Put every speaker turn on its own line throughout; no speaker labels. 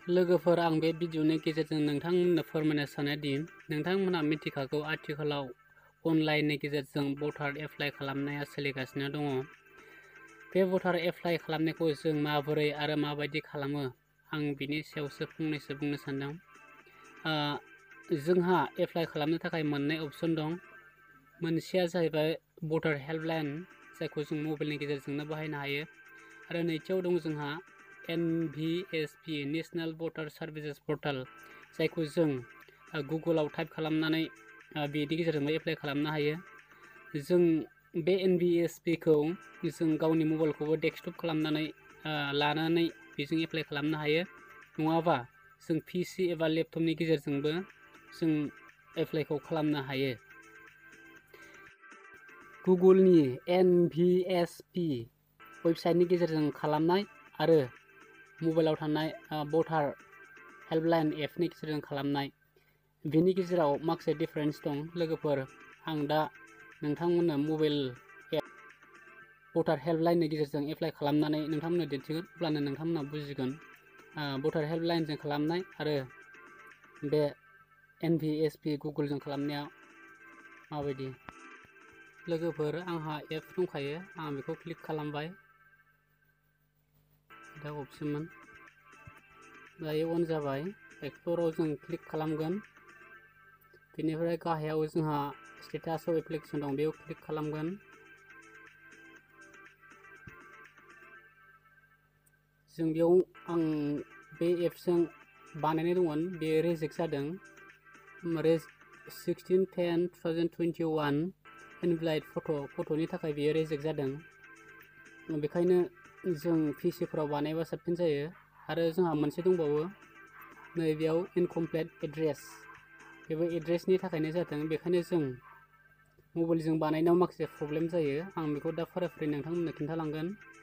लोगोफोर आं बे भिडिअनि गेजेरजों नोंथांमोननो फोरमायनो सानोदि नोंथांमोनहा मिथिखागौ आथिखालाव अनलाइननि गेजेरजों भटार एप्लाइ खालामनाया सोलिगासिनो दङ। बे भटार एप्लाइ खालामनायखौ जों माबोरै आरो माबायदि खालामो आं बिनि सायावसो फंनैसो बुंनो सानदों। जोंहा एप्लाइ खालामनो थाखाय मोननै अपसन दं। मोनसेया जाहैबाय भटार हेल्पलाइन, जायखौ जों मबाइलनि गेजेरजोंनो बाहायनो हायो, आरो नैथियाव दं जोंहा NVSP national voter services portal, जायखौ जों गुगोलाव टाइप खालामनानै बेनि गेजेरजोंबो एप्लाइ खालामनो हायो। जों बे NVSP खौ जों गावनि मबाइलखौबो डेस्कटप खालामनानै लानानै बेजों एप्लाइ खालामनो हायो, नङाबा जों PC एबा लेपटपनि गेजेरजोंबो जों एप्लाइखौ खालामनो हायो। गुगोलनि NVSP वेबसाइटनि गेजेरजों खालामनाय आरो मबाइलाव थानाय भटार हेल्पलाइन एपनि गेजेरजों खालामनाय, बेनि गेजेराव माखासे डिफारेन्स दं। लोगोफोर, आं दा नोंथांमोननो मबाइल एप भटार हेल्पलाइननि गेजेरजों एप्लाइ खालामनानै नोंथांमोननो दिन्थिगोन, अब्लानो नोंथांमोनहा बुजिगोन भटार हेल्पलाइनजों खालामनाय आरो बे NVSP गुगोलजों खालामनाया माबायदि। लोगोफोर, आंहा एप दंखायो, आं बेखौ क्लिक खालामबाय। दा अपसनमोन, दायो अन जाबाय। एक्सप्ल'राव जों क्लिक खालामगोन। बेनिफ्राय गाहायाव जोंहा स्टेटास अफ एप्लिकेसन दं, बेयाव क्लिक खालामगोन। जों बेयाव आं बे एप्सजों बानायनाय दंमोन, बे रिजेक्ट जादों। 16/10/2021 इनभ्यालिड फट'नि थाखाय बेयो रिजेक्ट जादों। बेखायनो जों PCफोराव बानायबा साबसिन जायो। आरो जोंहा मोनसे दंबावो, नैबेयाव इनकमप्लिट एड्रेस, बेबो एड्रेसनि थाखायनो जादों। बेखायनो जों मबाइलजों बानायनायाव माखासे प्रब्लेम जायो। आं बेखौ दा फारि फारि नोंथांमोननो खिन्थालांगोन।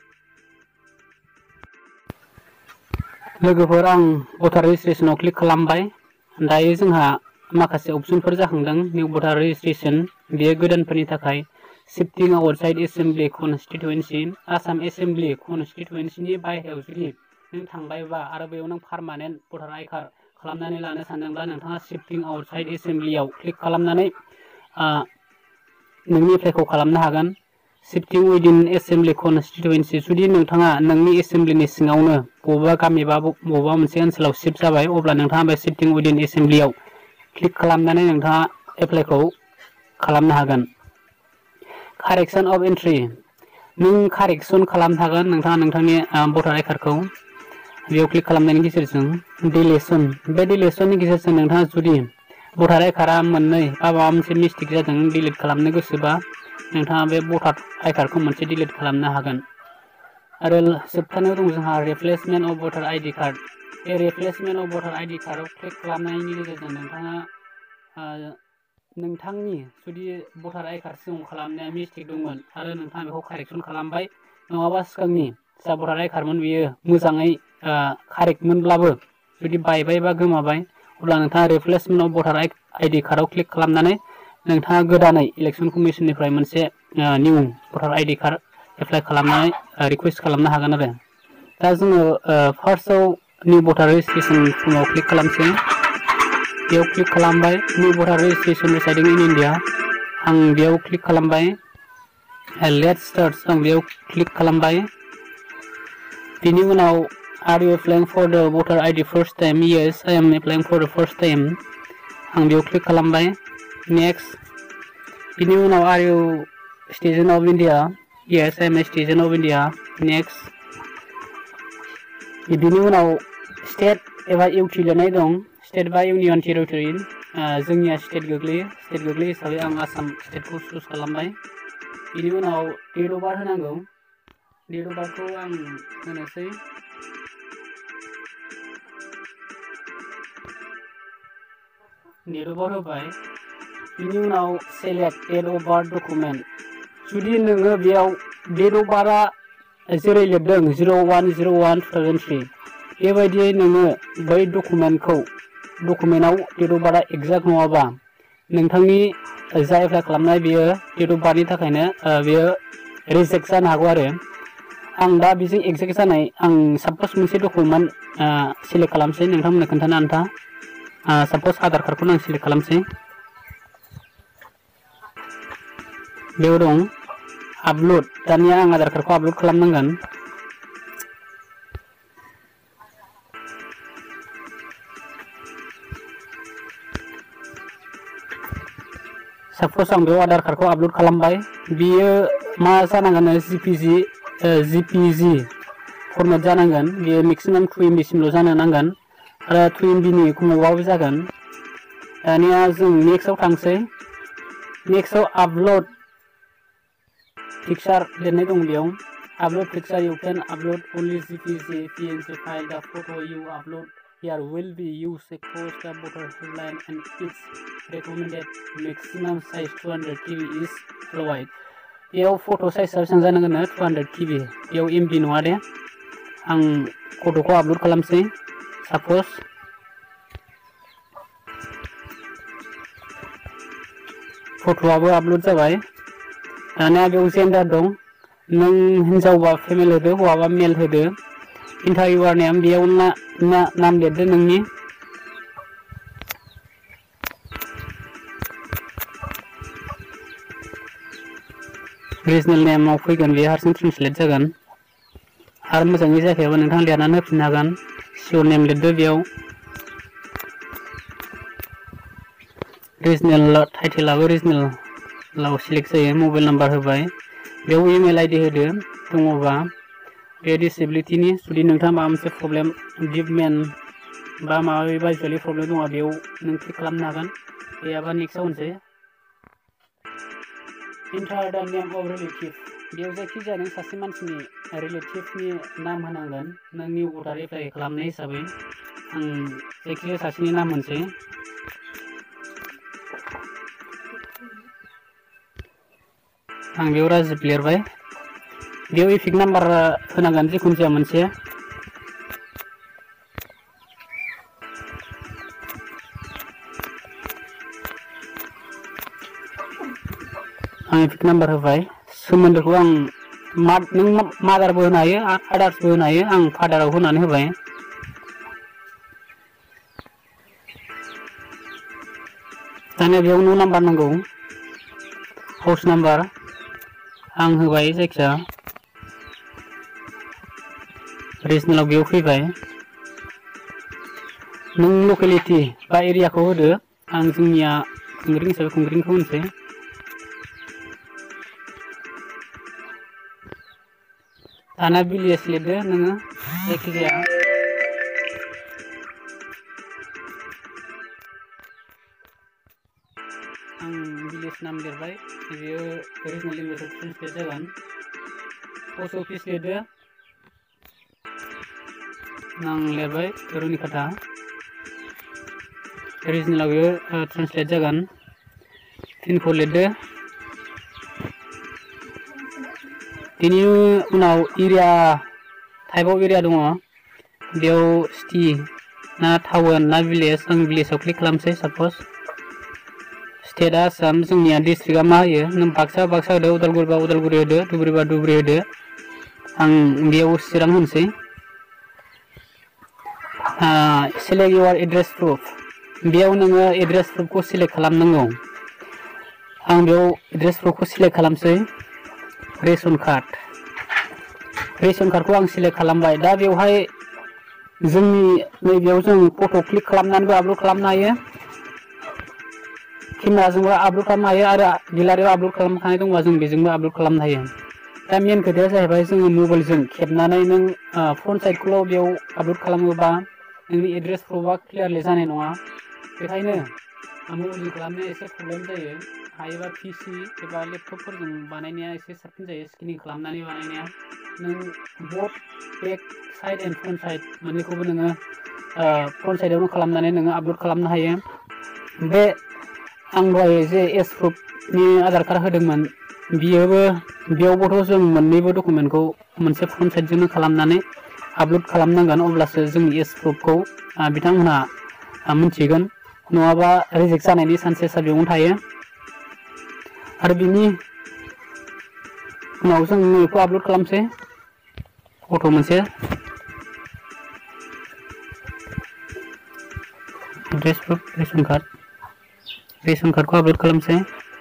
लोगोफोर, आं भटार रेजिस्ट्रेसनाव क्लिक खालामबाय। दायो जोंहा माखासे अपसनफोर जाखांदों। निउ भटार रेजिस्ट्रेसन, बेयो गोदानफोरनि थाखाय। Shifting outside assembly constituency, Assam assembly कनस्टिटुएन्सिनि बायहेरायाव जुदि नों थांबायबा आरो बेयाव नों पार्मानेन्ट भटार आइ कार्ड खालामनानै लानो सानदोंब्ला नोंथाङा शिफ्टिं आउटसाइड एसेम्बलियाव क्लिक खालामनानै नोंनि एप्लाइखौ खालामनो हागोन। शिफ्टिं उइदिन एसेम्बलि कनस्टिटुएन्सि, जुदि नोंथाङा नोंनि एसेम्बलिनि सिङावनो बबेबा गामि बा बबेबा मोनसे ओनसोलाव शिफ्ट जाबाय, अब्ला नोंथाङा बे शिफ्टिं उइदिन एसेम्बलियाव क्लिक खालामनानै नोंथाङा एप्लाइखौ खालामनो हागोन। कारेक्सन अफ एन्ट्रि, नों कारेक्सन खालामनो हागोन नोंथाङा नोंथांनि भटार आइ कार्डखौ बेयाव क्लिक खालामनायनि गेजेरजों। डिलिसन, बे डिलिसननि गेजेरजों नोंथाङा जुदि भटार आइ कार्डआ मोननै बा माबा मोनसे मिस्टेक जादों डिलिट खालामनो गोसोबा नोंथाङा बे भटार आइ कार्डखौ मोनसे डिलिट खालामनो हागोन। आरो जोबथारनायाव दं जोंहा replacement of voter ID card. बे रिप्लेसमेन्ट अफ भटार आइडि कार्डआव क्लिक खालामनायनि गेजेरजों नोंथाङा नोंथांनि जुदि भटार आइ कार्ड सिगाङाव खालामनाया मिस्टेक दंमोन आरो नोंथाङा बेखौ कारेक्सन खालामबाय, नङाबा सिगांनि जा भटार आइ कार्डमोन बेयो मोजाङै कारेक्टमोनब्लाबो जुदि बायबाय बा गोमाबाय, अब्ला नोंथाङा रिप्लेसमेन्ट अफ भटार आइडि कार्डआव क्लिक खालामनानै नोंथाङा गोदानै इलेक्सन कमिसननिफ्राय मोनसे new voter ID card apply खालामनानै रिकुवेस्ट खालामनो हागोन आरो। दा जोङो फार्स्टआव निउ भटार रेजिस्ट्रेसन फर्माव क्लिक खालामसै। बेयाव क्लिक खालामबाय। निउ भटार रेजिस्ट्रेसन रिसाइडिं इन इन्डिया, आं बेयाव क्लिक खालामबाय। लेट्स स्टार्ट, आं बेयाव क्लिक खालामबाय। बेनि उनाव are U एप्लाइं for the voter ID first time? Yes, I am applying for the first time, आं बेयाव क्लिक खालामबाय। नेक्स्ट, बेनि उनाव are you citizen of India? Yes, I am a citizen of India, next. बिनि उनाव state एबा इउटि लिरनाय दं, स्टेट बा इउनियन टेरिटरि, जोंनिया स्टेट गोग्लैयो हिसाबै आं आसाम स्टेटखौ चुज खालामबाय। बिनि उनाव डेट अफ बार्थ होनांगौ, डेट अफ बार्थखौ आं होनोसै। डेट अफ बार्थ होबाय। बिनि उनाव select date of birth document, जुदि नोङो बेयाव डेट अफ बार्थआ जेरै लिरदों 01/01/2003 बेबायदियै नोङो बै डकुमेन्टआव डेट अफ बार्थआ एक्जेक्ट नङाबा नोंथांनि जा एप्लाइ खालामनाय बेयो डेट अफ बार्थनि थाखायनो बेयो रिजेक्ट जानो हागौ आरो। आं दा बेजों एक्जेक्ट जानाय आं साप'ज मोनसे डकुमेन्ट सिलेक्ट खालामसै नोंथांमोननो खोन्थानो आन्था साप'ज आधार कार्डखौनो आं सिलेक्ट खालामसै बेयाव दं आपल'ड दानिया आं आधार कार्डखौ आपल'ड खालामनांगोन साप'ज आं बेयाव आधार कार्डखौ आपल'ड खालामबाय बियो मा जानांगोन जिपिजि फर्मेट जानांगोन बेयो मेक्सिमाम 2 MB सिमल' जानो नांगोन आरो 2 MB नि खमावबाबो जागोन दानिया जों नेक्स्टआव थांसै नेक्स्टआव आपल'ड पिक्चार लिरनाय दं बेयाव upload picture you can upload only JPG PNG file दा photo' you upload here will be used across the voter headline and its recommended maximum size 200 KB is allowed बेयाव फट' साइजआ बेसेबां जानांगोन 200 KB बेयाव MB नङा दे आं फट'खौ आपल'ड खालामसै साप'ज फट'आबो upload जाबाय दानिया बेयाव जेन्डार दं नों हिन्जावबा फिमेल होदो हौवाबा मेल होदो इन्टारभिउआर नेम बेयाव नाम लिरदो नोंनि रिजनेल नेमाव फैगोन बेयो हारसिं ट्रेन्सलेट जागोन आरो मोजाङै जायाखैबा नोंथां लिरनानै होफिननो हागोन सिअर नेम लिरदो बेयाव रिजनेल टाइटेलाबो रिजनेलाव सिलेक्ट जायो मबाइल नाम्बार होबाय बेयाव इमेल आइडि होदो दङबा बे डिसेबिलिटिनि जुदि नोंथाङा माबा मोनसे प्रब्लेम डिभमेन्ट बा माबा भिजुवेलि प्रब्लेम दङ बेयाव नों क्लिक खालामनो हागोन गैयाबा नेक्स्टआव होनसै इन्टार दा नेम अफ रिलेटिभ बेयाव जायखिजाया नों सासे मानसिनि रिलेटिभनि नाम होनांगोन नों निउ भटार एप्लाइ खालामनाय हिसाबै आं जायखिजाया सासेनि नाम होनसै आं बेयाव राजिब लिरबाय बेयाव इपिक नाम्बार होनांगोन जिखुनु जाया मोनसे आं इपिक नाम्बार होबाय सोमोन्दोखौ आं नों मादारबो होनो हायो आदार्सबो होनो हायो आं फादाराव होनानै होबाय दानिया बेयाव न' नाम्बार नांगौ हाउस नाम्बार आं होबाय जायखिया रिजनेलाव बेयाव फैबाय नों लकेलिटि बा एरियाखौ होदो आं जोंनिया खुंग्रिं हिसाबै खुंग्रिंखौ होनसै दाना भिलेज लिरदो नोङो जायखिजाया आं भिलेज नाम लिरबाय बेयो रिजनेल लेंगुवेजाव ट्रेन्सलेट जागोन पस्ट अफिस लिरदो आं लिरबाय रुनिकाटा रिजनेलाव बेयो ट्रेन्सलेट जागोन पिनखौ लिरदो बेनि उनाव एरिया टाइपआव एरिया दङ बेयाव सिटि ना टाउन ना भिलेज आं भिलेजाव क्लिक खालामसै साप'ज स्टेटआ आसाम जोंनिया डिस्ट्रिक्टआ मा होयो नों बाक्सा होदो उदालगुरिबा उदालगुरि होदो धुबुरीबा धुबुरी होदो आं बेयाव चिरां होनसै सेलेक्ट इउर एड्रेस प्रुफ बेयाव नोङो एड्रेस प्रुफखौ सिलेक्ट खालामनांगौ आं बेयाव एड्रेस प्रुफखौ सिलेक्ट खालामसै रेशन कार्डखौ आं सिलेक्ट खालामबाय दा बेवहाय जोंनि नैबेयाव जों फट' क्लिक खालामनानैबो आपल'ड खालामनो हायो केमेराजोंबो आपल'ड खालामनो हायो आरो गेलारियाव आपल'ड खालामखानाय दंबा जों बेजोंबो आपल'ड खालामनो हायो दा मेन खोथाया जाहैबाय जोङो मबाइलजों खेबनानै नों फ्रन्ट साइडखौल' बेयाव आपल'ड खालामोबा नोंनि एड्रेस प्रुफआ क्लियारलि जानाय नङा बेखायनो मबाइलजों खालामनाया एसे प्रब्लेम जायो हायोबा पिसि एबा लेपटपफोरजों बानायनाया एसे साबसिन जायो स्केनिं खालामनानै बानायनाया नों both back side and front side मोननैखौबो नोङो फ्रन्ट साइडआवनो खालामनानै नोङो आपल'ड खालामनो हायो बे आं दहाय जे एज प्रुफनि आधार कार्ड होदोंमोन बेयावबोथ' जों मोननैबो डकुमेन्टखौ मोनसे फ्रन्ट साइडजोंनो खालामनानै आपल'ड खालामनांगोन अब्लासो जोंनि एज प्रुफखौ बिथांमोनहा मिन्थिगोन नङाबा रिजेक्ट जानायनि चान्सेसा बेयावनो थायो आरो बिनि उनाव जों नैखौ आपल'ड खालामसै फट' मोनसे एड्रेस प्रुफ रेशन कार्डखौ आपलोड खालामसै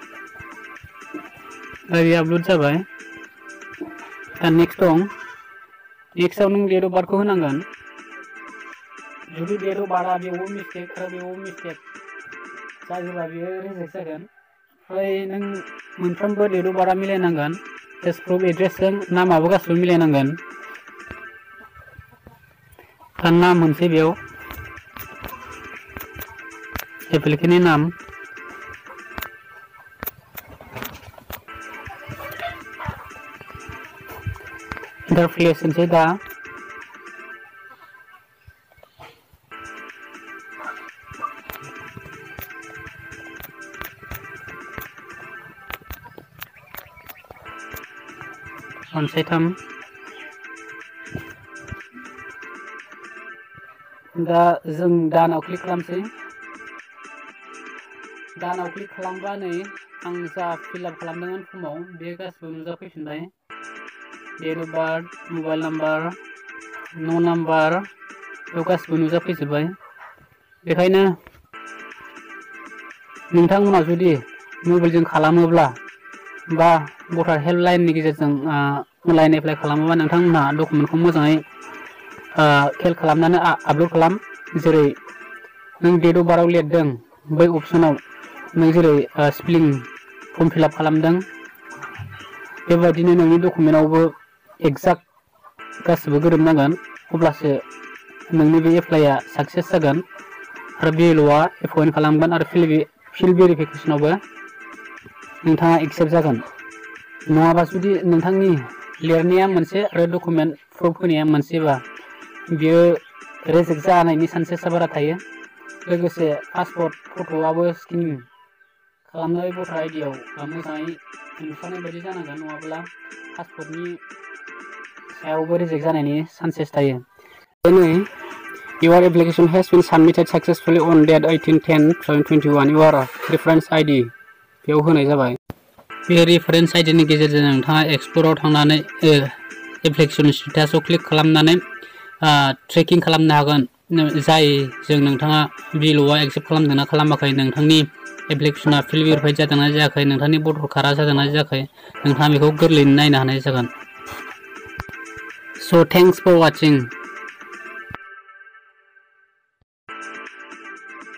दा बे आपलोड जाबाय दा नेक्स्ट दं नेक्स्टआव नों डेट अफ बार्थखौ होनांगोन जुदि डेट अफ बार्थआ बेयावबो मिस्टेक आरो बेयावबो मिस्टेक जायोबा बेयो रिजेक्ट जागोन ओमफ्राय नों मोनफ्रोमबो डेट अफ बार्थआ मिलायनांगोन एज प्रुफ एड्रेसजों नामाबो गासिबो मिलायनांगोन दा नाम मोनसे बेयाव एप्लिकेन्टनि नाम इन्टारप्लेस होनसै दा अनसायथाम दा जों दानाव क्लिक खालामसै दानाव क्लिक खालामबा नै आं जा फिलआप खालामदोंमोन फर्माव बे गासिबो नुजाफैफिनबाय date of birth mobile number न' नाम्बार बेयाव गासिबो नुजाफैजोब्बाय बेखायनो नोंथांमोना जुदि मबाइलजों खालामोब्ला बा भटार हेल्पलाइननि गेजेरजों अनलाइन एप्लाइ खालामोबा नोंथांमोनहा डकुमेन्टखौ मोजाङै खेल खालामनानै आपल'ड खालाम जेरै नों डेट अफ बार्थआव लिरदों बै अपसनाव नों जेरै स्पेलिं फर्म फिलआप खालामदों बेबायदिनो नोंनि डकुमेन्टआवबो एक्जाक्ट गासिबो गोरोबनांगोन अब्लासो नोंनि बे एप्लाइआ साक्सेस जागोन आरो BLOआ एपइन्ट खालामगोन आरो फिल्ड भेरिफिकेसनावबो नोंथाङा एक्सेप्ट जागोन नङाबा जुदि नोंथांनि लिरनाया मोनसे आरो डकुमेन्ट प्रुफ होनाया मोनसेबा बियो रिजेक्ट जानायनि चान्सेसा बारा थायो लोगोसे पासपर्ट फट'आबो स्केन खालामनाय भटार आइडियाव मोजाङै नुसारनाय बायदि जानांगोन नङाब्ला पासपर्टनि सायावबो रिजेक्ट जानायनि चान्सेस थायो दिनै Your application has been submitted successfully on date 18/10/2021 Your reference ID बेयाव होनाय जाबाय बे रेफारेन्स आइडिनि गेजेरजों नोंथाङा एक्सप्ल'राव थांनानै एप्लिकेसन स्टेटासआव क्लिक खालामनानै ट्रेकिं खालामनो हागोन जायजों नोंथाङा BLOआ एक्सेप्ट खालामदोंना खालामाखै नोंथांनि एप्लिकेसना फिल्ड भेरिफाइड जादोंना जायाखै नोंथांनि भटार कार्डआ जादोंना जायाखै नोंथाङा बेखौ गोरलैयैनो नायनो हानाय जागोन स' थेंक्स फर वाचिं